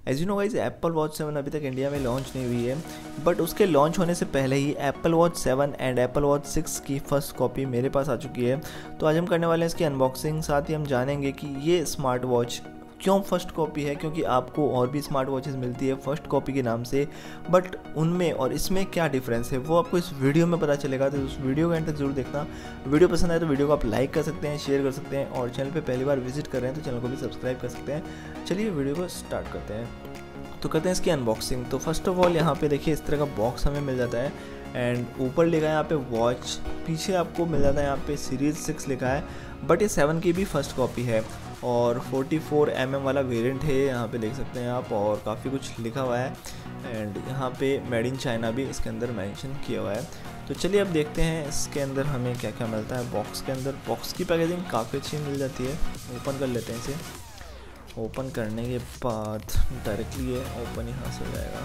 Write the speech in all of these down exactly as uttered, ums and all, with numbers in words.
As you know guys, Apple watch seven अभी तक India में लॉन्च नहीं हुई है, बट उसके लॉन्च होने से पहले ही Apple watch seven and Apple watch six की फर्स्ट कॉपी मेरे पास आ चुकी है। तो आज हम करने वाले हैं इसकी अनबॉक्सिंग, साथ ही हम जानेंगे कि ये स्मार्ट वॉच क्यों फर्स्ट कॉपी है, क्योंकि आपको और भी स्मार्ट वॉचेस मिलती है फर्स्ट कॉपी के नाम से, बट उनमें और इसमें क्या डिफरेंस है वो आपको इस वीडियो में पता चलेगा। तो उस वीडियो को एंड तक जरूर देखना। वीडियो पसंद आए तो वीडियो को आप लाइक कर सकते हैं, शेयर कर सकते हैं, और चैनल पे पहली बार विजिट कर रहे हैं तो चैनल को भी सब्सक्राइब कर सकते हैं। चलिए वीडियो को स्टार्ट करते हैं। तो करते हैं इसकी अनबॉक्सिंग। तो फर्स्ट ऑफ ऑल यहाँ पे देखिए इस तरह का बॉक्स हमें मिल जाता है, एंड ऊपर लिखा है यहाँ पे वॉच, पीछे आपको मिल जाता है यहाँ पे सीरीज सिक्स लिखा है, बट ये सेवन की भी फर्स्ट कॉपी है और फोर्टी फोर एम एम वाला वेरिएंट है, यहाँ पे देख सकते हैं आप, और काफ़ी कुछ लिखा हुआ है, एंड यहाँ पे मेड इन चाइना भी इसके अंदर मेंशन किया हुआ है। तो चलिए अब देखते हैं इसके अंदर हमें क्या क्या मिलता है। बॉक्स के अंदर बॉक्स की पैकेजिंग काफ़ी अच्छी मिल जाती है। ओपन कर लेते हैं इसे। ओपन करने के बाद डायरेक्टली ये ओपन यहाँ से हो जाएगा।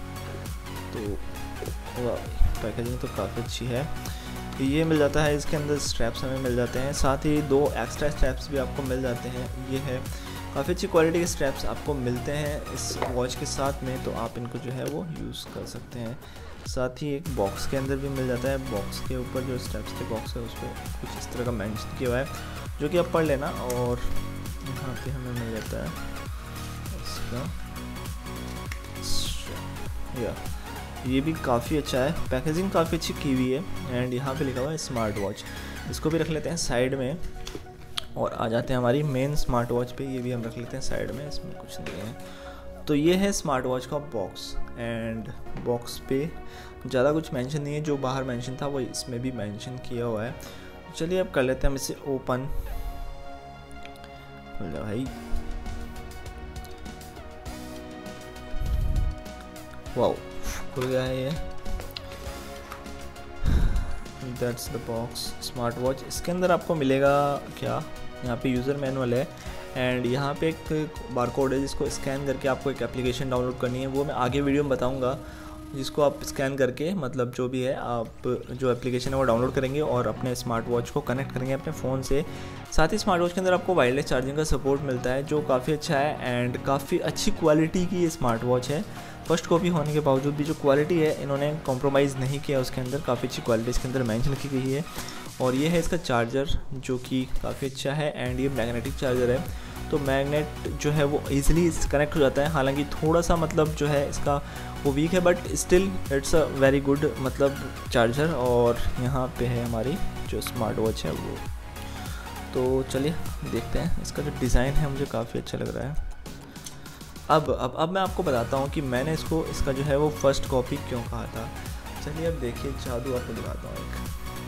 तो पैकेजिंग तो काफ़ी अच्छी है। ये मिल जाता है, इसके अंदर स्ट्रैप्स हमें मिल जाते हैं, साथ ही दो एक्स्ट्रा स्ट्रैप्स भी आपको मिल जाते हैं। ये है काफ़ी अच्छी क्वालिटी के स्ट्रैप्स आपको मिलते हैं इस वॉच के साथ में, तो आप इनको जो है वो यूज़ कर सकते हैं। साथ ही एक बॉक्स के अंदर भी मिल जाता है। बॉक्स के ऊपर जो स्ट्रैप्स के बॉक्स है उस पर कुछ इस तरह का मेंशन किया हुआ है, जो कि आप पढ़ लेना। और यहाँ पे हमें मिल जाता है इसका या ये भी काफ़ी अच्छा है, पैकेजिंग काफ़ी अच्छी की हुई है, एंड यहाँ पे लिखा हुआ है स्मार्ट वॉच। इसको भी रख लेते हैं साइड में, और आ जाते हैं हमारी मेन स्मार्ट वॉच पे। ये भी हम रख लेते हैं साइड में, इसमें कुछ नहीं है। तो ये है स्मार्ट वॉच का बॉक्स, एंड बॉक्स पे ज़्यादा कुछ मेंशन नहीं है, जो बाहर मेंशन था वो इसमें भी मेंशन किया हुआ है। चलिए अब कर लेते हैं हम इसे ओपन। भाई वाओ, खुल गया है ये। That's the box smart watch. इसके अंदर आपको मिलेगा क्या, यहाँ पे यूज़र मैनुअल है, एंड यहाँ पे एक बारकोड है जिसको स्कैन करके आपको एक एप्लीकेशन डाउनलोड करनी है। वो मैं आगे वीडियो में बताऊँगा, जिसको आप स्कैन करके मतलब जो भी है आप जो एप्लीकेशन है वो डाउनलोड करेंगे और अपने स्मार्ट वॉच को कनेक्ट करेंगे अपने फ़ोन से। साथ ही स्मार्ट वॉच के अंदर आपको वायरलेस चार्जिंग का सपोर्ट मिलता है, जो काफ़ी अच्छा है, एंड काफ़ी अच्छी क्वालिटी की ये स्मार्ट वॉच है। फर्स्ट कॉपी होने के बावजूद भी जो क्वालिटी है इन्होंने कॉम्प्रोमाइज़ नहीं किया उसके अंदर, काफ़ी अच्छी क्वालिटी इसके अंदर मेंशन की गई है। और ये है इसका चार्जर, जो कि काफ़ी अच्छा है, एंड ये मैग्नेटिक चार्जर है, तो मैग्नेट जो है वो ईजिली कनेक्ट हो जाता है। हालांकि थोड़ा सा मतलब जो है इसका वो वीक है, but still it's a very good मतलब चार्जर। और यहाँ पे है हमारी जो स्मार्ट वॉच है वो। तो चलिए देखते हैं, इसका जो डिज़ाइन है मुझे काफ़ी अच्छा लग रहा है। अब अब अब मैं आपको बताता हूँ कि मैंने इसको इसका जो है वो फर्स्ट कॉपी क्यों कहा था। चलिए अब देखिए, जादू आपको दिखाता हूँ एक।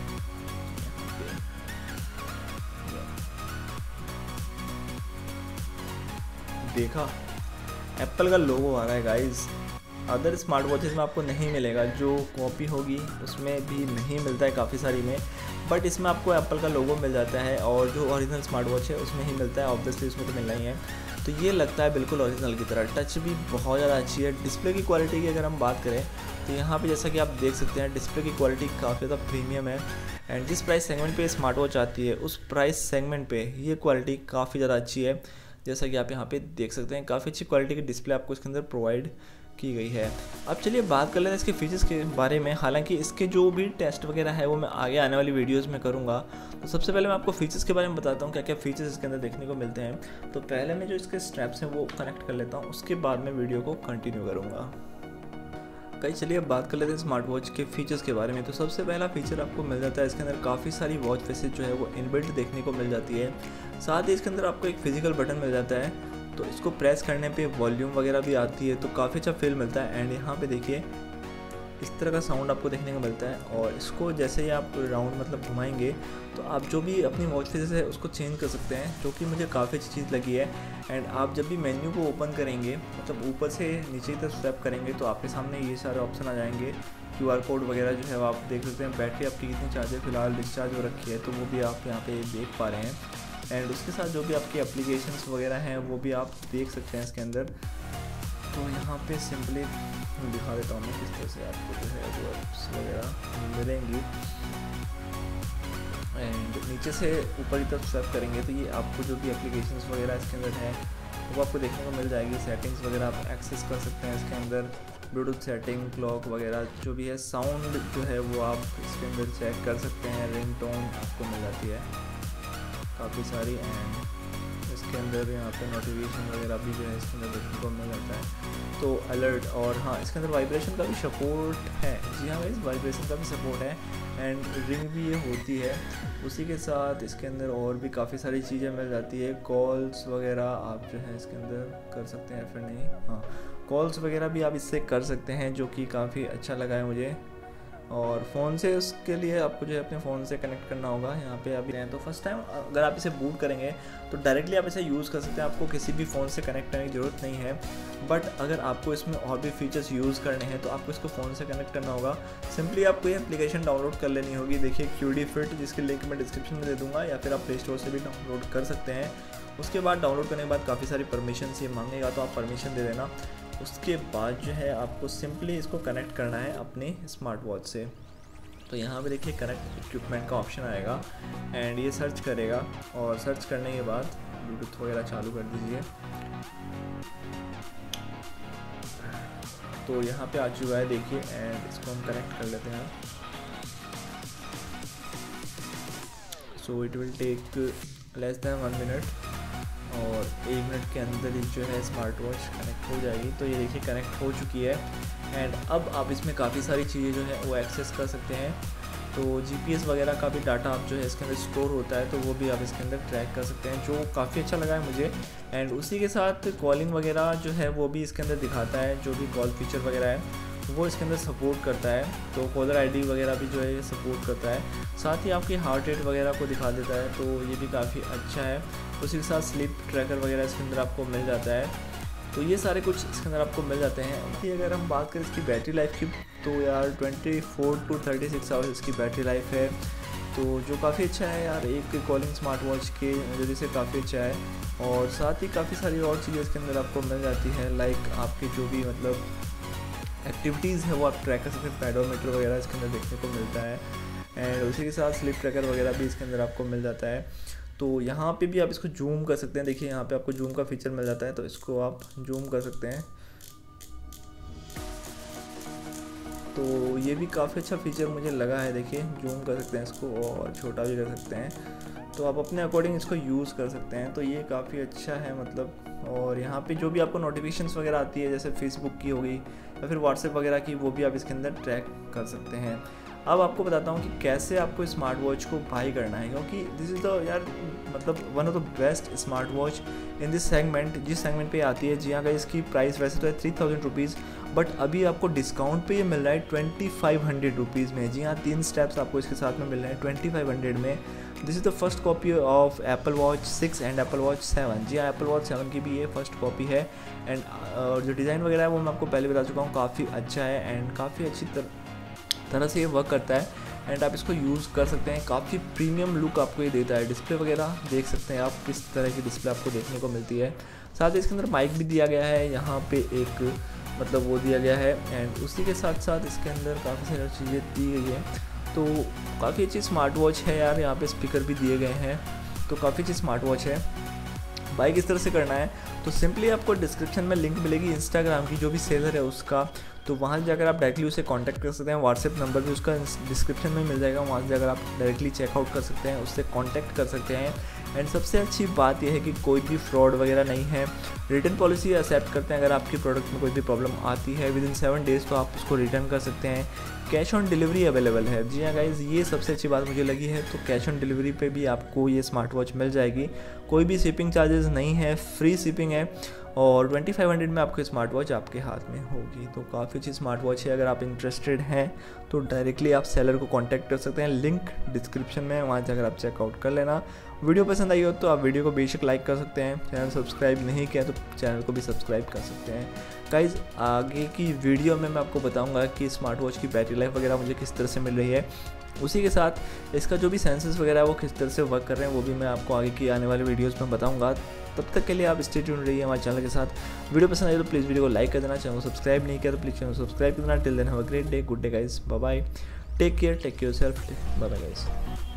देखा, एप्पल का लोगो आ रहा है गाइस। अदर स्मार्ट वॉचेस में आपको नहीं मिलेगा, जो कॉपी होगी उसमें भी नहीं मिलता है काफ़ी सारी में, बट इसमें आपको एप्पल का लोगो मिल जाता है, और जो ओरिजिनल स्मार्ट वॉच है उसमें ही मिलता है। ऑब्वियसली उसमें तो मिलना ही है। तो ये लगता है बिल्कुल ओरिजिनल की तरह। टच भी बहुत ज़्यादा अच्छी है। डिस्प्ले की क्वालिटी की अगर हम बात करें तो यहाँ पे जैसा कि आप देख सकते हैं, डिस्प्ले की क्वालिटी काफ़ी ज़्यादा प्रीमियम है, एंड जिस प्राइस सेगमेंट पे स्मार्ट वॉच आती है उस प्राइस सेगमेंट पे ये क्वालिटी काफ़ी ज़्यादा अच्छी है। जैसा कि आप यहाँ पे देख सकते हैं, काफ़ी अच्छी क्वालिटी की डिस्प्ले आपको इसके अंदर प्रोवाइड की गई है। अब चलिए बात कर लेते हैं इसके फीचर्स के बारे में। हालांकि इसके जो भी टेस्ट वगैरह है वो मैं आगे आने वाली वीडियोस में करूँगा। तो सबसे पहले मैं आपको फीचर्स के बारे में बताता हूँ, क्या क्या फीचर्स इसके अंदर देखने को मिलते हैं। तो पहले मैं जो इसके स्ट्रैप्स हैं वो कनेक्ट कर लेता हूँ, उसके बाद मैं वीडियो को कंटिन्यू करूँगा। कई चलिए अब बात कर लेते हैं स्मार्ट वॉच के फीचर्स के बारे में। तो सबसे पहला फीचर आपको मिल जाता है, इसके अंदर काफ़ी सारी वॉच फेसेस जो है वो इनबिल्ट देखने को मिल जाती है। साथ ही इसके अंदर आपको एक फिजिकल बटन मिल जाता है, तो इसको प्रेस करने पे वॉल्यूम वगैरह भी आती है, तो काफ़ी अच्छा फील मिलता है। एंड यहाँ पे देखिए इस तरह का साउंड आपको देखने को मिलता है, और इसको जैसे ही आप राउंड मतलब घुमाएंगे तो आप जो भी अपनी वॉच फेसेस है उसको चेंज कर सकते हैं, जो कि मुझे काफ़ी अच्छी चीज़ लगी है। एंड आप जब भी मेन्यू को ओपन करेंगे, मतलब ऊपर से नीचे तक स्वैप करेंगे, तो आपके सामने ये सारे ऑप्शन आ जाएंगे। क्यू आर कोड वगैरह जो है आप देख सकते हैं। बैटरी आपकी कितनी चार्ज है, फिलहाल डिस्चार्ज हो रखी है, तो वो भी आप यहाँ पे देख पा रहे हैं। एंड उसके साथ जो भी आपकी एप्लीकेशंस वगैरह हैं वो भी आप देख सकते हैं इसके अंदर। तो यहाँ पे सिंपली दिखा देता हूँ मैं किस तरह से आपको जो है वो एप्स वगैरह मिलेंगी। एंड नीचे से ऊपर की तरफ सर्व करेंगे तो ये आपको जो भी एप्लीकेशंस वगैरह इसके अंदर है वो आपको देखने को मिल जाएगी। सेटिंग्स वगैरह आप एक्सेस कर सकते हैं इसके अंदर, ब्लूटूथ सेटिंग, क्लॉक वगैरह जो भी है, साउंड जो है वो आप इसके अंदर चेक कर सकते हैं। रिंग टोन आपको मिल जाती है काफ़ी सारी, एंड इसके अंदर यहाँ पे नोटिफिकेशन वगैरह भी जो है इसके अंदर देखने को मिल जाता है, तो अलर्ट। और हाँ, इसके अंदर वाइब्रेशन का भी सपोर्ट है। जी हाँ गाइस, वाइब्रेशन का भी सपोर्ट है एंड रिंग भी ये होती है। उसी के साथ इसके अंदर और भी काफ़ी सारी चीज़ें मिल जाती है। कॉल्स वगैरह आप जो है इसके अंदर कर सकते हैं, फिर नहीं, हाँ कॉल्स वगैरह भी आप इससे कर सकते हैं, जो कि काफ़ी अच्छा लगा है मुझे। और फ़ोन से उसके लिए आपको जो है अपने फ़ोन से कनेक्ट करना होगा। यहाँ पे अभी हैं तो फर्स्ट टाइम अगर आप इसे बूट करेंगे तो डायरेक्टली आप इसे यूज़ कर सकते हैं, आपको किसी भी फ़ोन से कनेक्ट करने की ज़रूरत नहीं है। बट अगर आपको इसमें और भी फीचर्स यूज़ करने हैं तो आपको इसको फ़ोन से कनेक्ट करना होगा। सिंपली आपको ये एप्लीकेशन डाउनलोड कर लेनी होगी। देखिए क्यूडी फिट, जिसकी लिंक मैं डिस्क्रिप्शन में दे दूँगा, या फिर आप प्ले स्टोर से भी डाउनलोड कर सकते हैं। उसके बाद डाउनलोड करने के बाद काफ़ी सारी परमिशन ये मांगेगा, तो आप परमिशन दे देना। उसके बाद जो है आपको सिंपली इसको कनेक्ट करना है अपने स्मार्ट वॉच से। तो यहाँ पे देखिए कनेक्ट इक्विपमेंट का ऑप्शन आएगा एंड ये सर्च करेगा, और सर्च करने के बाद ब्लूटूथ वगैरह चालू कर दीजिए। तो यहाँ पे आ चुका है देखिए, एंड इसको हम कनेक्ट कर लेते हैं। So it will take less than one minute, और एक मिनट के अंदर ही जो है स्मार्ट वॉच कनेक्ट हो जाएगी। तो ये देखिए कनेक्ट हो चुकी है एंड अब आप इसमें काफ़ी सारी चीज़ें जो है वो एक्सेस कर सकते हैं। तो जीपीएस वगैरह का भी डाटा आप जो है इसके अंदर स्टोर होता है, तो वो भी आप इसके अंदर ट्रैक कर सकते हैं, जो काफ़ी अच्छा लगा है मुझे। एंड उसी के साथ कॉलिंग वगैरह जो है वो भी इसके अंदर दिखाता है, जो भी कॉल फीचर वगैरह है वो इसके अंदर सपोर्ट करता है। तो कॉलर आईडी वगैरह भी जो है ये सपोर्ट करता है। साथ ही आपकी हार्ट रेट वगैरह को दिखा देता है, तो ये भी काफ़ी अच्छा है। उसी के साथ स्लीप ट्रैकर वगैरह इसके अंदर आपको मिल जाता है। तो ये सारे कुछ इसके अंदर आपको मिल जाते हैं। कि अगर हम बात करें इसकी बैटरी लाइफ की, तो यार twenty four to thirty six hours इसकी बैटरी लाइफ है, तो जो काफ़ी अच्छा है यार। एक कॉलिंग स्मार्ट वॉच के नज़रिए से काफ़ी अच्छा है। और साथ ही काफ़ी सारी और चीज़ें इसके अंदर आपको मिल जाती है, लाइक आपकी जो भी मतलब एक्टिविटीज़ है वो आप ट्रैक कर सकते हैं। पेडोमीटर वगैरह इसके अंदर देखने को मिलता है, एंड उसी के साथ स्लिप ट्रैकर वगैरह भी इसके अंदर आपको मिल जाता है। तो यहाँ पे भी आप इसको जूम कर सकते हैं। देखिए यहाँ पे आपको जूम का फीचर मिल जाता है, तो इसको आप जूम कर सकते हैं। तो ये भी काफ़ी अच्छा फीचर मुझे लगा है। देखिए जूम कर सकते हैं इसको, और छोटा भी कर सकते हैं, तो आप अपने अकॉर्डिंग इसको यूज़ कर सकते हैं। तो ये काफ़ी अच्छा है मतलब। और यहाँ पे जो भी आपको नोटिफिकेशंस वगैरह आती है, जैसे फेसबुक की होगी या फिर व्हाट्सएप वगैरह की, वो भी आप इसके अंदर ट्रैक कर सकते हैं। अब आपको बताता हूँ कि कैसे आपको स्मार्ट वॉच को बाई करना है, क्योंकि दिस इज़ द यार मतलब one of the best smart watch in this segment, जिस सेगमेंट पे आती है। जी हाँ गाइस, इसकी प्राइस वैसे तो है थ्री थाउजेंड रुपीज़, बट अभी आपको डिस्काउंट पे ये मिल रहा है ट्वेंटी फाइव हंड्रेड रुपीज़ में। जी हाँ, तीन स्टेप्स आपको इसके साथ में मिल रहे हैं ट्वेंटी फाइव हंड्रेड में। This is the first copy of Apple watch six and Apple watch seven. जी हाँ, एप्पल वॉच सेवन की भी ये फर्स्ट कॉपी है। एंड जो डिज़ाइन वगैरह है वो मैं आपको पहले बता चुका हूँ, काफ़ी अच्छा है एंड काफ़ी अच्छी तर, तरह से ये वर्क करता है। एंड आप इसको यूज़ कर सकते हैं, काफ़ी प्रीमियम लुक आपको ये देता है। डिस्प्ले वगैरह देख सकते हैं आप, किस तरह की डिस्प्ले आपको देखने को मिलती है। साथ ही इसके अंदर माइक भी दिया गया है, यहाँ पे एक मतलब वो दिया गया है। एंड उसी के साथ साथ इसके अंदर काफ़ी सारी चीज़ें दी गई है। तो काफ़ी अच्छी स्मार्ट वॉच है यार। यहाँ पे स्पीकर भी दिए गए हैं, तो काफ़ी अच्छी स्मार्ट वॉच है। बाई किस तरह से करना है, तो सिंपली आपको डिस्क्रिप्शन में लिंक मिलेगी इंस्टाग्राम की, जो भी सेलर है उसका, तो वहाँ से जाकर आप डायरेक्टली उसे कांटेक्ट कर सकते हैं। व्हाट्सएप नंबर भी उसका डिस्क्रिप्शन में मिल जाएगा, वहाँ से जाकर आप डायरेक्टली चेकआउट कर सकते हैं, उससे कांटेक्ट कर सकते हैं। एंड सबसे अच्छी बात यह है कि कोई भी फ्रॉड वगैरह नहीं है। रिटर्न पॉलिसी एक्सेप्ट करते हैं, अगर आपकी प्रोडक्ट में कोई भी प्रॉब्लम आती है विद इन सेवन डेज़ तो आप उसको रिटर्न कर सकते हैं। कैश ऑन डिलीवरी अवेलेबल है। जी हाँ गाइज़, ये सबसे अच्छी बात मुझे लगी है। तो कैश ऑन डिलीवरी पे भी आपको ये स्मार्ट वॉच मिल जाएगी, कोई भी शिपिंग चार्जेस नहीं है, फ्री शिपिंग है, और ट्वेंटी फाइव हंड्रेड में आपको स्मार्ट वॉच आपके हाथ में होगी। तो काफ़ी अच्छी स्मार्ट वॉच है। अगर आप इंटरेस्टेड हैं तो डायरेक्टली आप सेलर को कांटेक्ट कर सकते हैं, लिंक डिस्क्रिप्शन में, वहाँ जाकर आप चेकआउट कर लेना। वीडियो पसंद आई हो तो आप वीडियो को बेशक लाइक कर सकते हैं। चैनल सब्सक्राइब नहीं किया तो चैनल को भी सब्सक्राइब कर सकते हैं। गाइज़, आगे की वीडियो में मैं आपको बताऊंगा कि स्मार्ट वॉच की बैटरी लाइफ वगैरह मुझे किस तरह से मिल रही है। उसी के साथ इसका जो भी सेंसर्स वगैरह है वो किस तरह से वर्क कर रहे हैं, वो भी मैं आपको आगे की आने वाले वीडियोज़ में बताऊँगा। तब तक के लिए आप स्टे ट्यून रहिए हमारे चैनल के साथ। वीडियो पसंद आई तो प्लीज़ वीडियो को लाइक कर देना, चैनल को सब्सक्राइब नहीं किया तो प्लीज़ चैनल को सब्सक्राइब कर देना। Till then have a great day, good day guys, bye bye, take care, take care yourself, bye bye guys.